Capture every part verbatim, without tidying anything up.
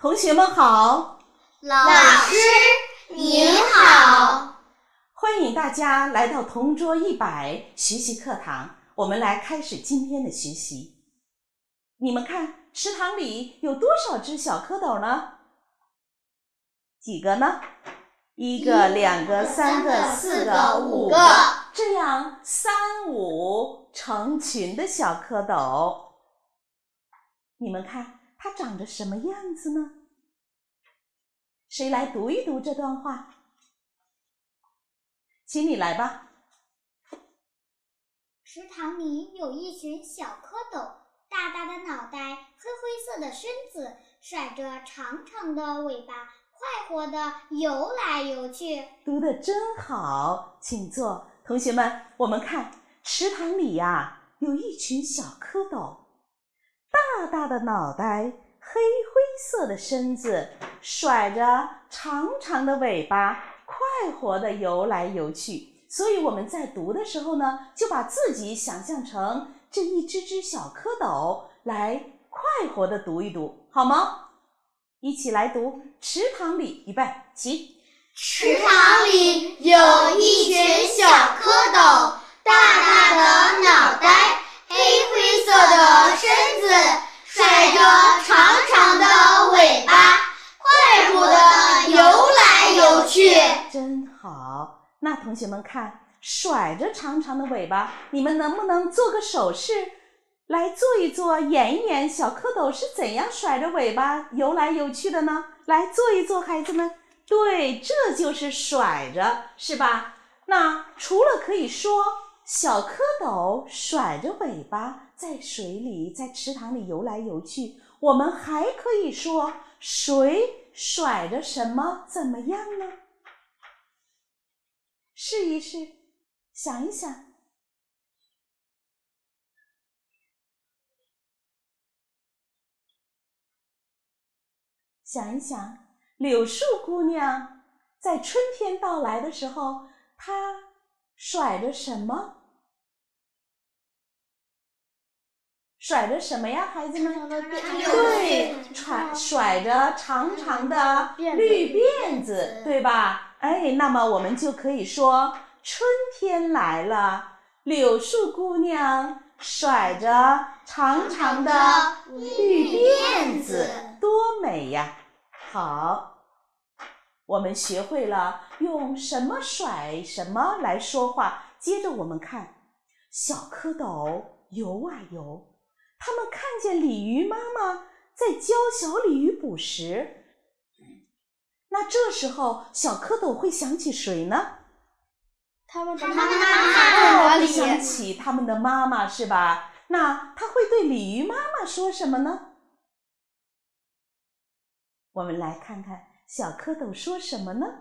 同学们好， 老师您好， 欢迎大家来到同桌一百学习课堂，我们来开始今天的学习。你们看，池塘里有多少只小蝌蚪呢？几个呢？一个、两个、三个、四个、五个，这样三五成群的小蝌蚪。你们看，它长着什么样子呢？谁来读一读这段话？请你来吧。 池塘里有一群小蝌蚪，大大的脑袋，黑灰色的身子，甩着长长的尾巴，快活地游来游去。 读得真好，请坐。同学们，我们看池塘里呀、啊，有一群小蝌蚪，大大的脑袋，黑灰色的身子，甩着长长的尾巴，快活地游来游去。所以我们在读的时候呢，就把自己想象成这一只只小蝌蚪，来快活地读一读，好吗？一起来读。池塘里，预备，起。 池塘里有一群小蝌蚪，大大的脑袋，黑灰色的身子，甩着长长的尾巴，快活地游来游去。 真好。那同学们看，甩着长长的尾巴，你们能不能做个手势来做一做，演一演小蝌蚪是怎样甩着尾巴游来游去的呢？来做一做，孩子们。对，这就是甩着，是吧？那除了可以说小蝌蚪甩着尾巴在水里，在池塘里游来游去，我们还可以说谁甩着什么怎么样呢？试一试，想一想。想一想，柳树姑娘在春天到来的时候，她甩着什么？甩着什么呀，孩子们？对，甩甩着长长的绿辫子，对吧？哎，那么我们就可以说，春天来了，柳树姑娘甩着长长的绿辫子，多美呀！好，我们学会了用什么甩什么来说话。接着我们看，小蝌蚪游啊游，他们看见鲤鱼妈妈在教小鲤鱼捕食。那这时候小蝌蚪会想起谁呢？ 他们的妈妈会想起他们的妈妈，是吧？那他会对鲤鱼妈妈说什么呢？我们来看看小蝌蚪说什么呢？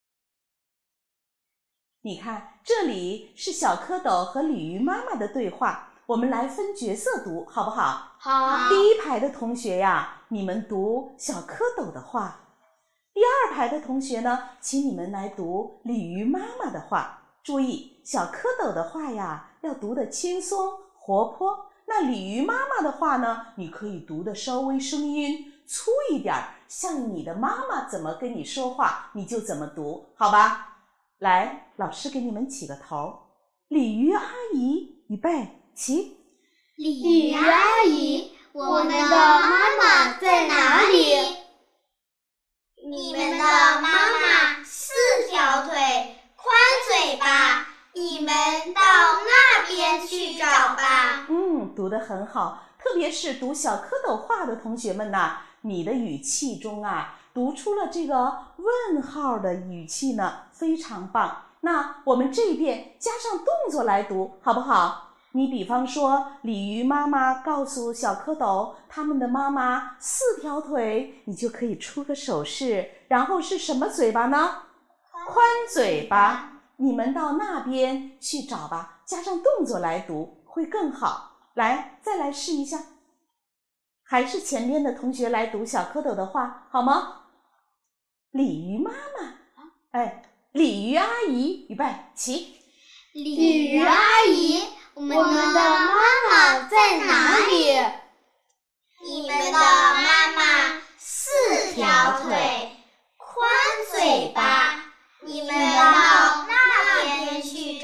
你看，这里是小蝌蚪和鲤鱼妈妈的对话，我们来分角色读，好不好？ 好。 第一排的同学呀，你们读小蝌蚪的话；第二排的同学呢，请你们来读鲤鱼妈妈的话。注意，小蝌蚪的话呀，要读得轻松活泼；那鲤鱼妈妈的话呢，你可以读得稍微声音粗一点，像你的妈妈怎么跟你说话，你就怎么读，好吧？来，老师给你们起个头。鲤鱼阿姨，预备，起。 鲤鱼阿姨，我们的妈妈在哪里？ 你们的妈妈四条腿，宽嘴巴，你们到那边去找吧。 嗯，读得很好，特别是读小蝌蚪话的同学们呐，你的语气中啊，读出了这个问号的语气呢，非常棒。那我们这边加上动作来读，好不好？你比方说，鲤鱼妈妈告诉小蝌蚪，他们的妈妈四条腿，你就可以出个手势，然后是什么嘴巴呢？宽嘴巴。你们到那边去找吧，加上动作来读会更好。来，再来试一下。还是前边的同学来读小蝌蚪的话，好吗？鲤鱼妈妈，哎，鲤鱼阿姨，预备，起。 鲤鱼阿姨，我们的妈妈在哪里？ 你们的妈妈四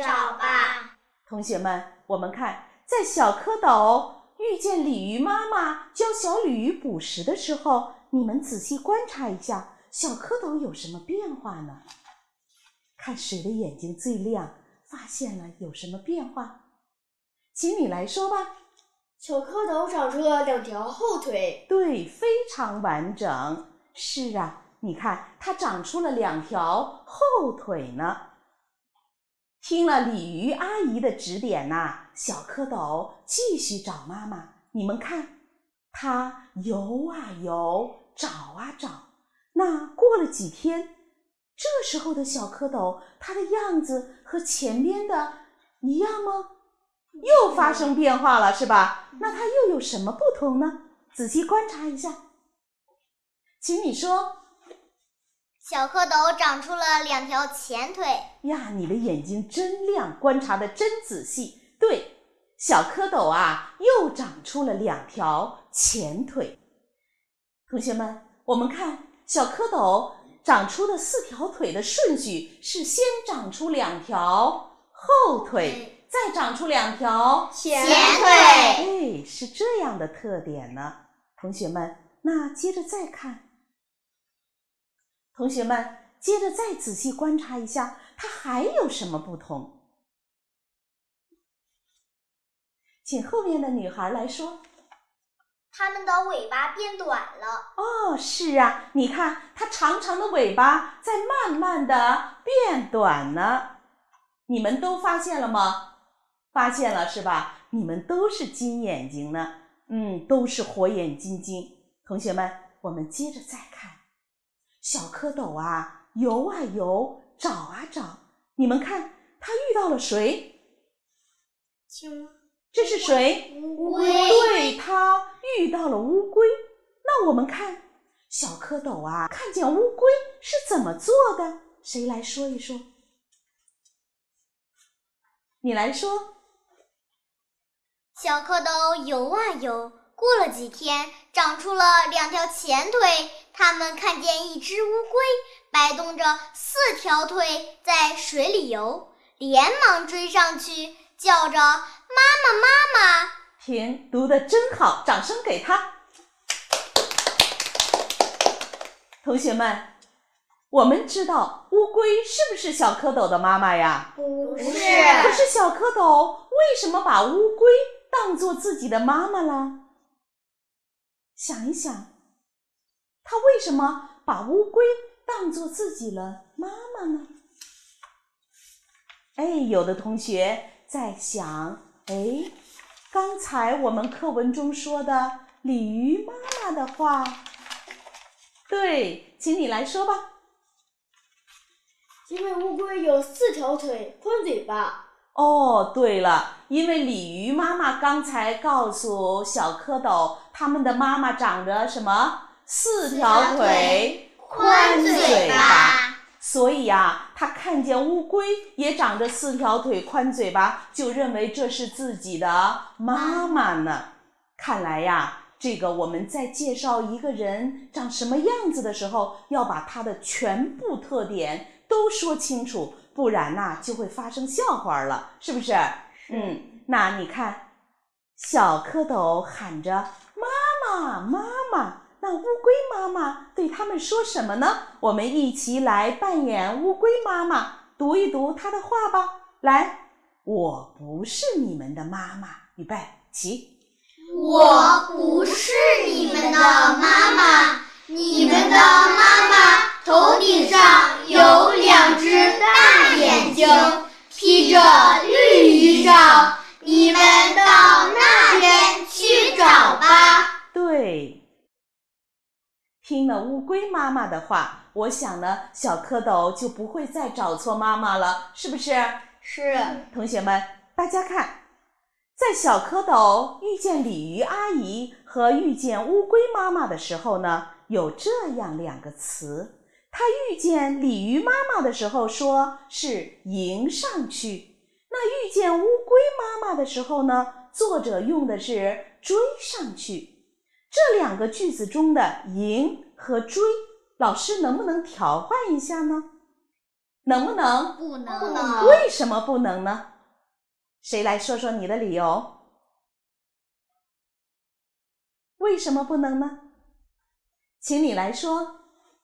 找吧。 同学们，我们看，在小蝌蚪遇见鲤鱼妈妈教小鲤鱼捕食的时候，你们仔细观察一下，小蝌蚪有什么变化呢？看谁的眼睛最亮，发现了有什么变化？请你来说吧。 小蝌蚪长出了两条后腿。 对，非常完整。是啊，你看，它长出了两条后腿呢。听了鲤鱼阿姨的指点呐、啊，小蝌蚪继续找妈妈。你们看，它游啊游，找啊找。那过了几天，这时候的小蝌蚪，它的样子和前边的一样吗？又发生变化了，是吧？那它又有什么不同呢？仔细观察一下。请你说。 小蝌蚪长出了两条前腿。 呀，你的眼睛真亮，观察得真仔细。对，小蝌蚪啊，又长出了两条前腿。同学们，我们看小蝌蚪长出的四条腿的顺序是先长出两条后腿，再长出两条前腿。哎，是这样的特点呢。同学们，那接着再看。同学们，接着再仔细观察一下，它还有什么不同？请后面的女孩来说。 它们的尾巴变短了。 哦，是啊，你看它长长的尾巴在慢慢的变短呢。你们都发现了吗？发现了是吧？你们都是金眼睛呢，嗯，都是火眼金睛。同学们，我们接着再看。小蝌蚪啊，游啊游，找啊找。你们看，它遇到了谁？ 青蛙。 这是谁？ 乌龟。 对，它遇到了乌龟。那我们看，小蝌蚪啊，看见乌龟是怎么做的？谁来说一说？你来说。 小蝌蚪游啊游，过了几天，长出了两条前腿。它们看见一只乌龟摆动着四条腿在水里游，连忙追上去，叫着妈妈妈妈。 停，读得真好，掌声给他。同学们，我们知道乌龟是不是小蝌蚪的妈妈呀？ 不是。 可是小蝌蚪为什么把乌龟当作自己的妈妈了？想一想，他为什么把乌龟当作自己的妈妈呢？哎，有的同学在想，哎，刚才我们课文中说的鲤鱼妈妈的话，对，请你来说吧。 因为乌龟有四条腿，宽嘴巴。 哦，对了，因为鲤鱼妈妈刚才告诉小蝌蚪，它们的妈妈长着什么？四条腿， 宽嘴巴。 所以啊，它看见乌龟也长着四条腿、宽嘴巴，就认为这是自己的妈妈呢。看来呀，这个我们在介绍一个人长什么样子的时候，要把他的全部特点都说清楚，不然呐就会发生笑话了，是不是？嗯，那你看，小蝌蚪喊着妈妈妈妈，那乌龟妈妈对他们说什么呢？我们一起来扮演乌龟妈妈，读一读她的话吧。来，我不是你们的妈妈，预备起。 我不是你们的妈妈，你们的妈妈头顶上有两只大眼睛，披着绿衣裳，你们到那边去找吧。 对，听了乌龟妈妈的话，我想呢，小蝌蚪就不会再找错妈妈了，是不是？ 是。 同学们，大家看，在小蝌蚪遇见鲤鱼阿姨和遇见乌龟妈妈的时候呢，有这样两个词。他遇见鲤鱼妈妈的时候说是迎上去，那遇见乌龟妈妈的时候呢，作者用的是追上去。这两个句子中的迎和追，老师能不能调换一下呢？ 能不能？ 不能。 不能为什么不能呢？谁来说说你的理由？为什么不能呢？请你来说。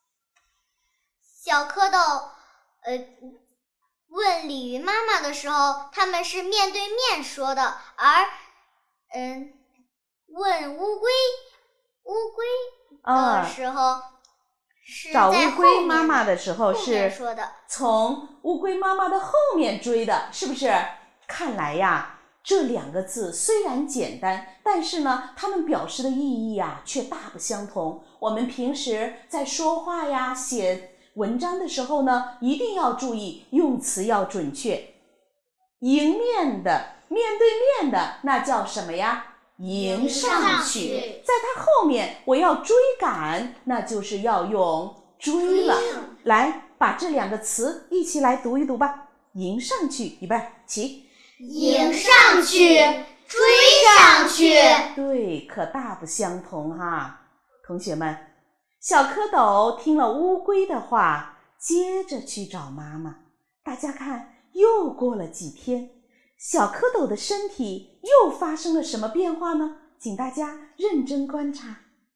小蝌蚪，呃，问鲤鱼妈妈的时候，他们是面对面说的，而，嗯、呃，问乌龟，乌龟的时候、啊、是找乌龟妈妈的的时候是说的， 从乌龟妈妈的后面追的，是不是？看来呀，这两个字虽然简单，但是呢，它们表示的意义啊，却大不相同。我们平时在说话呀、写文章的时候呢，一定要注意用词要准确。迎面的，面对面的，那叫什么呀？迎上去。在它后面，我要追赶，那就是要用追了。来，把这两个词一起来读一读吧。迎上去，预备，起。 迎上去，追上去。 对，可大不相同哈。同学们，小蝌蚪听了乌龟的话，接着去找妈妈。大家看，又过了几天，小蝌蚪的身体又发生了什么变化呢？请大家认真观察。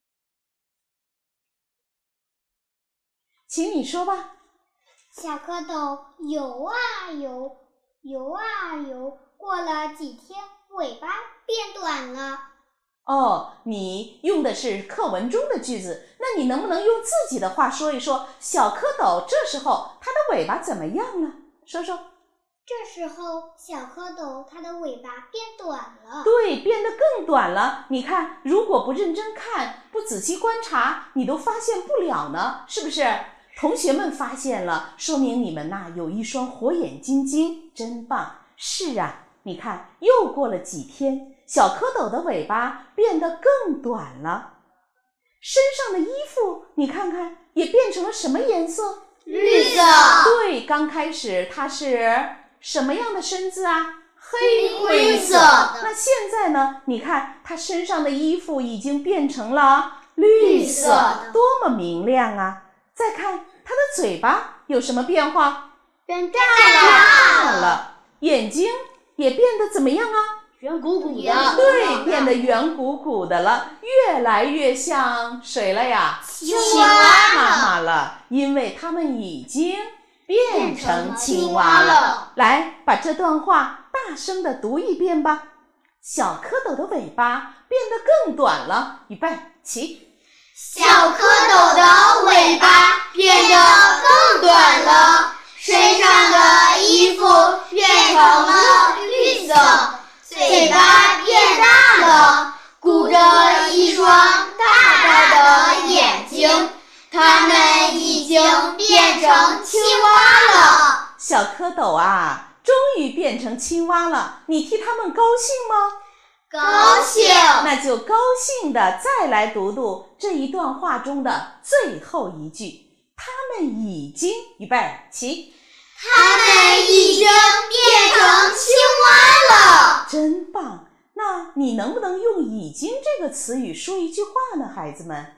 请你说吧。 小蝌蚪游啊游，游啊游，过了几天，尾巴变短了。 哦，你用的是课文中的句子，那你能不能用自己的话说一说，小蝌蚪这时候它的尾巴怎么样了？说说。 这时候，小蝌蚪它的尾巴变短了。 对，变得更短了。你看，如果不认真看，不仔细观察，你都发现不了呢，是不是？同学们发现了，说明你们呐有一双火眼金睛，真棒。是啊，你看，又过了几天，小蝌蚪的尾巴变得更短了，身上的衣服你看看也变成了什么颜色？ 绿色。 对，刚开始它是什么样的身子啊？黑灰色。 那现在呢？你看它身上的衣服已经变成了绿色，多么明亮啊！再看它的嘴巴有什么变化？ 变大了，大了。眼睛也变得怎么样啊？ 圆鼓鼓的。 对，变得圆鼓鼓的了，越来越像谁了呀？ 青蛙妈妈了，因为它们已经变成青蛙了。来，把这段话大声地读一遍吧。小蝌蚪的尾巴变得更短了，预备，起。 小蝌蚪的尾巴变得更短了，身上的衣服变成了绿色，嘴巴变大了，鼓着一双大大的眼睛，它们已经变成青蛙了。 小蝌蚪啊，终于变成青蛙了，你替它们高兴吗？ 高兴。 那就高兴的再来读读这一段话中的最后一句。它们已经，预备，起。 它们已经变成青蛙了。 真棒！那你能不能用已经这个词语说一句话呢，孩子们？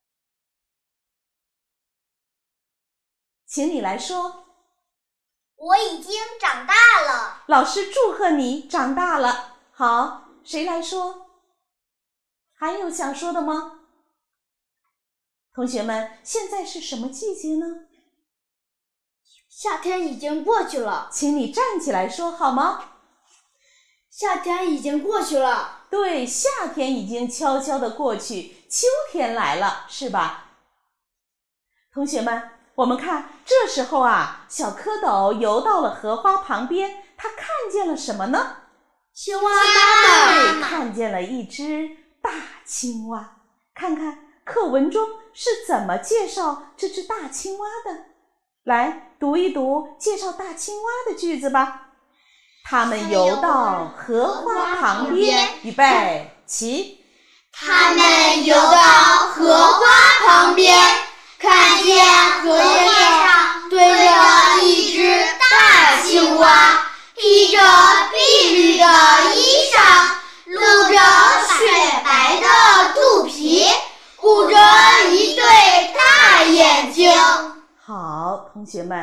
请你来说。 我已经长大了。 老师祝贺你长大了。好，谁来说？还有想说的吗？同学们，现在是什么季节呢？ 夏天已经过去了。 请你站起来说好吗？ 夏天已经过去了。 对，夏天已经悄悄地过去，秋天来了，是吧？同学们，我们看，这时候啊，小蝌蚪游到了荷花旁边，它看见了什么呢？ 青蛙妈妈。 对，看见了一只大青蛙。看看课文中是怎么介绍这只大青蛙的？来，读一读介绍大青蛙的句子吧。它们游到荷花旁边，预备，起。 它们游到荷花旁边，看见荷叶上堆着一只大青蛙，披着碧绿的衣裳，露着雪白的肚皮，鼓着一对大眼睛。 好，同学们，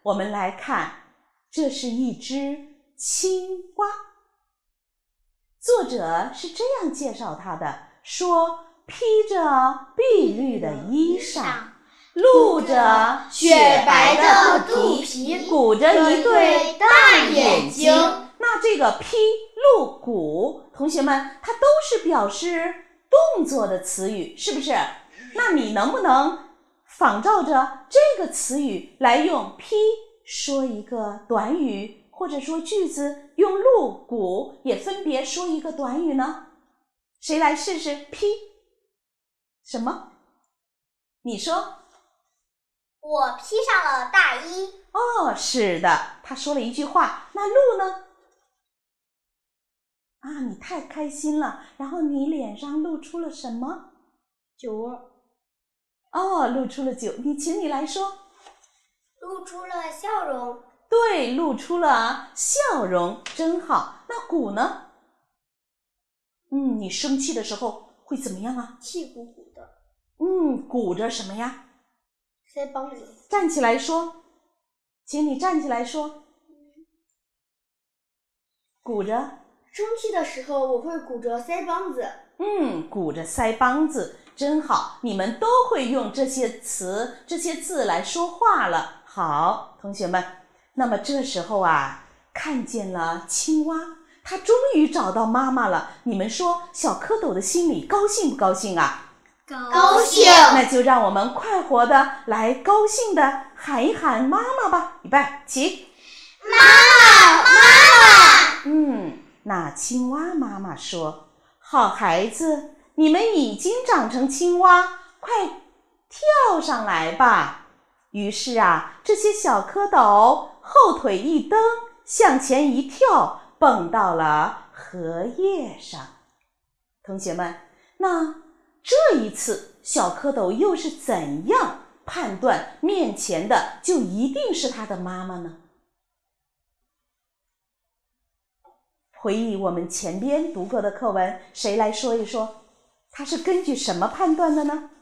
我们来看，这是一只青蛙。作者是这样介绍它的，说披着碧绿的衣裳，露着雪白的肚皮，鼓着一对大眼睛。那这个披、露、鼓，同学们，它都是表示动作的词语，是不是？那你能不能仿照着这个词语来用披说一个短语，或者说句子，用露、鼓也分别说一个短语呢？谁来试试？披什么？你说。 我披上了大衣。 哦，是的，他说了一句话。那露呢？啊，你太开心了，然后你脸上露出了什么？ 酒窝。 哦，露出了酒。你请你来说。 露出了笑容。 对，露出了笑容，真好。那鼓呢？嗯，你生气的时候会怎么样啊？ 气鼓鼓的。 嗯，鼓着什么呀？ 腮帮子。 站起来说，请你站起来说。鼓着。 生气的时候我会鼓着腮帮子。 嗯，鼓着腮帮子，真好。你们都会用这些词、这些字来说话了。好，同学们，那么这时候啊，看见了青蛙，它终于找到妈妈了。你们说，小蝌蚪的心里高兴不高兴啊？ 高兴。 那就让我们快活的来高兴的喊一喊妈妈吧。预备起。 妈妈，妈妈。 嗯，那青蛙妈妈说，好孩子，你们已经长成青蛙，快跳上来吧。于是啊，这些小蝌蚪后腿一蹬，向前一跳，蹦到了荷叶上。同学们，那这一次小蝌蚪又是怎样判断面前的就一定是他的妈妈呢？回忆我们前边读过的课文，谁来说一说，他是根据什么判断的呢？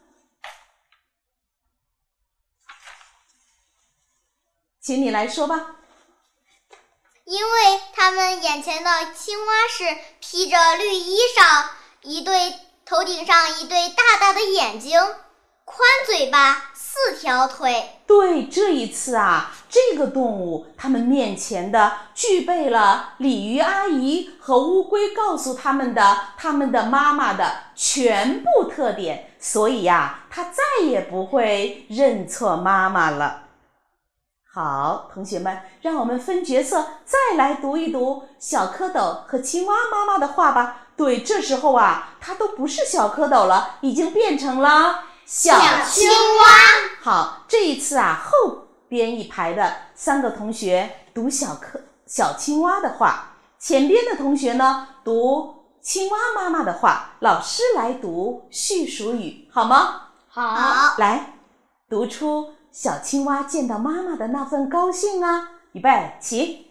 请你来说吧。 因为他们眼前的青蛙是披着绿衣裳，一对头顶上一对大大的眼睛，宽嘴巴，四条腿。 对，这一次啊，这个动物它们面前的具备了鲤鱼阿姨和乌龟告诉他们的他们的妈妈的全部特点，所以呀，它再也不会认错妈妈了。好，同学们，让我们分角色再来读一读小蝌蚪和青蛙妈妈的话吧。对，这时候啊，它都不是小蝌蚪了，已经变成了小青蛙。好，这一次啊，后边一排的三个同学读小蝌小青蛙的话，前边的同学呢读青蛙妈妈的话，老师来读叙述语，好吗？ 好， 来读出小青蛙见到妈妈的那份高兴啊！预备起。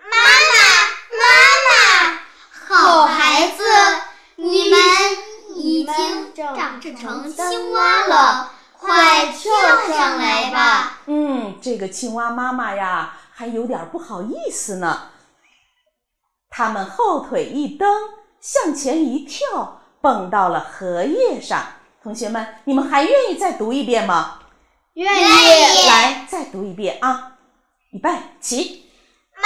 妈妈，妈妈，好孩子，你们已经长成青蛙了，快跳上来吧。 嗯，这个青蛙妈妈呀，还有点不好意思呢。他们后腿一蹬，向前一跳，蹦到了荷叶上。同学们，你们还愿意再读一遍吗？ 愿意。 来，再读一遍啊！预备起。 妈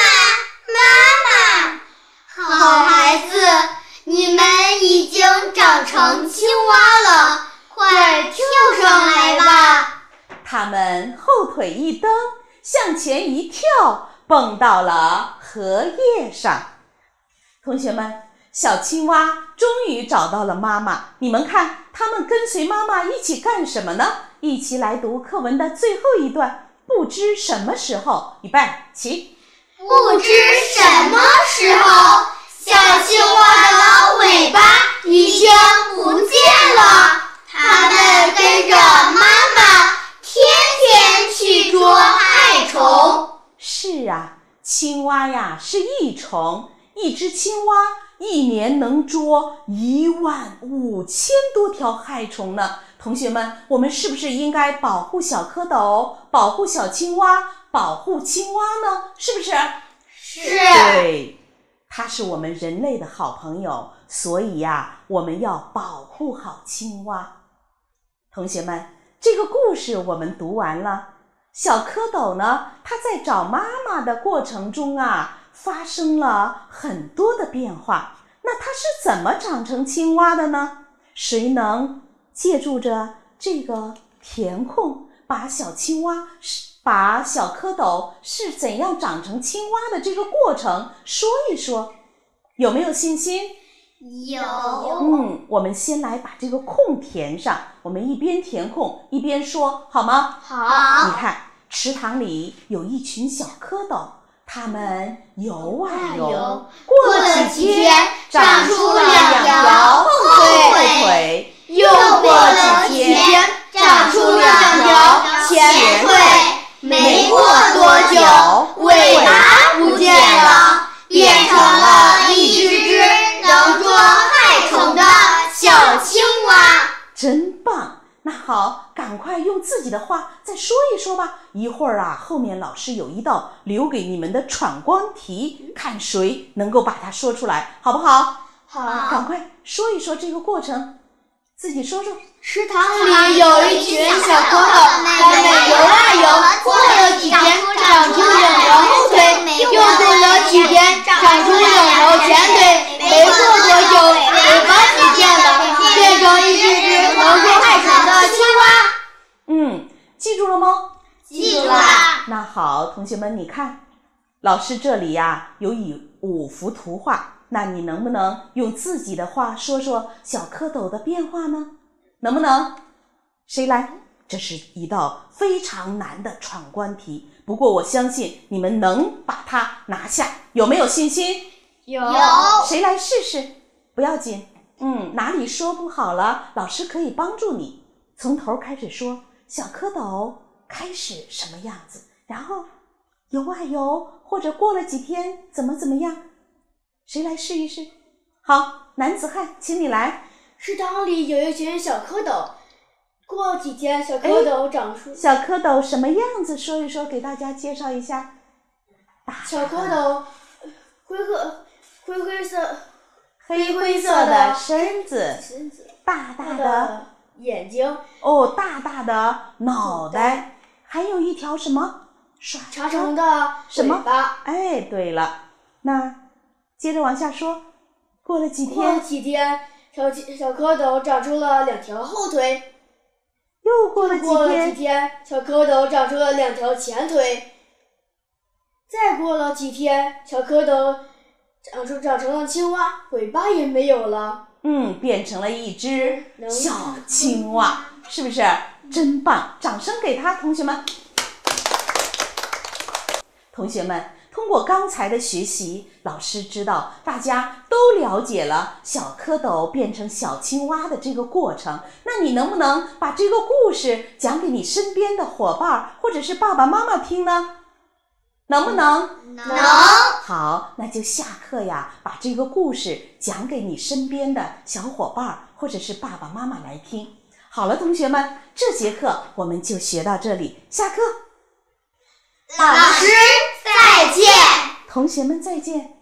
妈，妈妈，好孩子，你们已经长成青蛙了，快跳上来吧。 他们后腿一蹬，向前一跳，蹦到了荷叶上。同学们，小青蛙终于找到了妈妈。你们看，他们跟随妈妈一起干什么呢？一起来读课文的最后一段，不知什么时候。预备起。 不知什么时候，小青蛙的尾巴已经不见了，它们跟着妈妈天天去捉害虫。 是啊，青蛙呀是益虫，一只青蛙一年能捉一万五千多条害虫呢。 同学们，我们是不是应该保护小蝌蚪，保护小青蛙，保护青蛙呢？是不是？ 是。 对，它是我们人类的好朋友，所以呀，我们要保护好青蛙。同学们，这个故事我们读完了。小蝌蚪呢，它在找妈妈的过程中啊，发生了很多的变化。那它是怎么长成青蛙的呢？谁能借助着这个填空，把小青蛙把小蝌蚪是怎样长成青蛙的这个过程说一说？有没有信心？ 有。 嗯，我们先来把这个空填上，我们一边填空一边说，好吗？ 好。 你看，池塘里有一群小蝌蚪，它们游啊游，过了几天，长出了两条后腿，又过了几天，长出了两条前腿，没过多久，尾巴不见了，变成了一只只能捉害虫的小青蛙。真棒！那好，赶快用自己的话再说一说吧。一会儿啊，后面老师有一道留给你们的闯关题，看谁能够把它说出来，好不好？ 好。 赶快说一说这个过程，自己说说。 池塘里有一群小蝌蚪，它们游啊游，过了几天，长出两条后腿，又过了几天，长出两条前腿，没过多久，尾巴不见了，变成一只只能捉害虫的青蛙。 嗯，记住了吗？ 记住了。 那好，同学们，你看，老师这里呀、啊、有以五幅图画，那你能不能用自己的话说说小蝌蚪的变化呢？能不能？谁来？这是一道非常难的闯关题，不过我相信你们能把它拿下，有没有信心？ 有。 谁来试试？不要紧，嗯，哪里说不好了，老师可以帮助你。从头开始说，小蝌蚪开始什么样子，然后游啊游，或者过了几天怎么怎么样？谁来试一试？好，男子汉，请你来。 池塘里有一群小蝌蚪，过几天小蝌蚪长出。 小蝌蚪什么样子？说一说，给大家介绍一下。 小蝌蚪灰褐灰灰色黑灰色的身子， 身子大大的眼睛， 哦，大大的脑袋，还有一条什么耍长长的什么尾巴。 哎，对了，那接着往下说，过了几过了天， 几天，小小蝌蚪长出了两条后腿。 又过了几过了天， 几天，小蝌蚪长出了两条前腿。再过了几天，小蝌蚪长出长成了青蛙，尾巴也没有了。 嗯，变成了一只小青蛙，是不是？真棒！掌声给他，同学们。同学们，通过刚才的学习，老师知道大家都了解了小蝌蚪变成小青蛙的这个过程。那你能不能把这个故事讲给你身边的伙伴或者是爸爸妈妈听呢？能不能？ 能。 好，那就下课呀，把这个故事讲给你身边的小伙伴或者是爸爸妈妈来听。好了，同学们，这节课我们就学到这里，下课。 老师再见。 同学们再见。